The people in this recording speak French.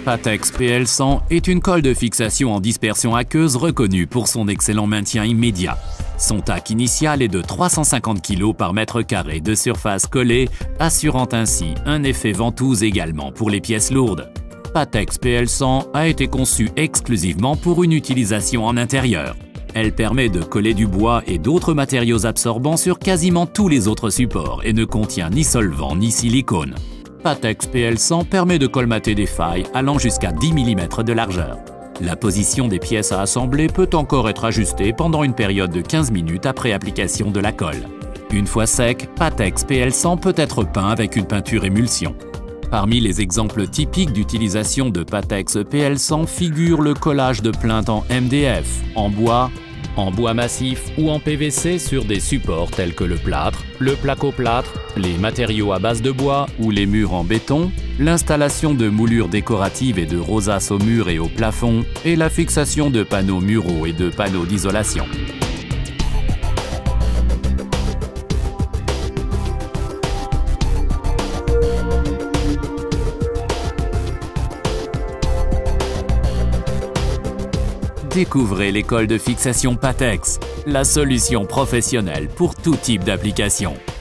Patex PL100 est une colle de fixation en dispersion aqueuse reconnue pour son excellent maintien immédiat. Son tac initial est de 350 kg par mètre carré de surface collée, assurant ainsi un effet ventouse également pour les pièces lourdes. Patex PL100 a été conçue exclusivement pour une utilisation en intérieur. Elle permet de coller du bois et d'autres matériaux absorbants sur quasiment tous les autres supports et ne contient ni solvant ni silicone. Patex PL100 permet de colmater des failles allant jusqu'à 10 mm de largeur. La position des pièces à assembler peut encore être ajustée pendant une période de 15 minutes après application de la colle. Une fois sec, Patex PL100 peut être peint avec une peinture émulsion. Parmi les exemples typiques d'utilisation de Patex PL100 figure le collage de plinthes en MDF, en bois massif ou en PVC sur des supports tels que le plâtre, le placo-plâtre, les matériaux à base de bois ou les murs en béton, l'installation de moulures décoratives et de rosaces aux murs et au plafond, et la fixation de panneaux muraux et de panneaux d'isolation. Découvrez l'école de fixation Patex, la solution professionnelle pour tout type d'application.